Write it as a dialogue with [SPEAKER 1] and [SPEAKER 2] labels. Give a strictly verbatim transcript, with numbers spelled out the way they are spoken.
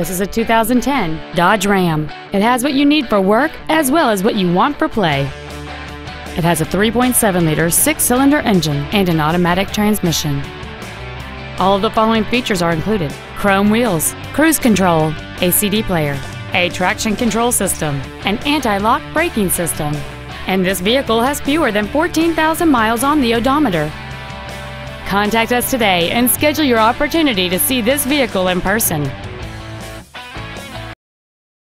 [SPEAKER 1] This is a two thousand ten Dodge Ram. It has what you need for work as well as what you want for play. It has a three point seven liter six-cylinder engine and an automatic transmission. All of the following features are included: chrome wheels, cruise control, a C D player, a traction control system, an anti-lock braking system, and this vehicle has fewer than fourteen thousand miles on the odometer. Contact us today and schedule your opportunity to see this vehicle in person.